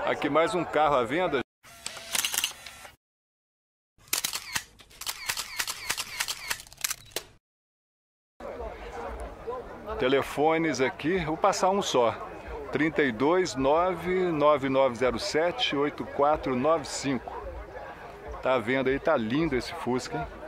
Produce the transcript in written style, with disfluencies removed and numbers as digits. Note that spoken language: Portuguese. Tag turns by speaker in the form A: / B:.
A: Aqui mais um carro à venda. Telefones aqui, vou passar um só. 329-9907-8495. Tá vendo aí, tá lindo esse Fusca, hein?